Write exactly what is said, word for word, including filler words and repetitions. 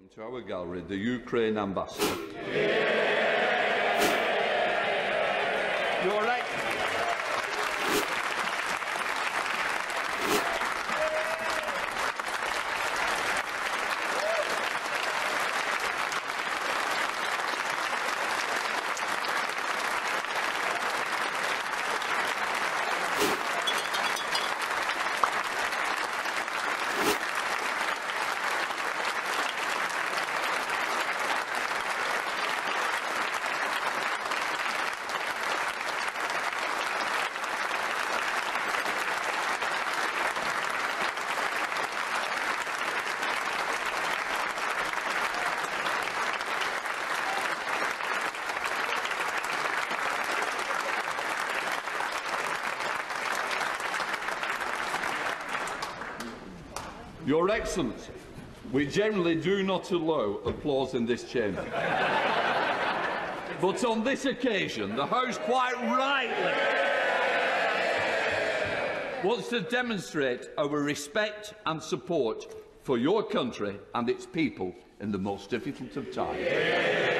into our gallery the Ukrainian Ambassador. Your right. Your Excellency, we generally do not allow applause in this chamber. But on this occasion, the House quite rightly wants to demonstrate our respect and support for your country and its people in the most difficult of times.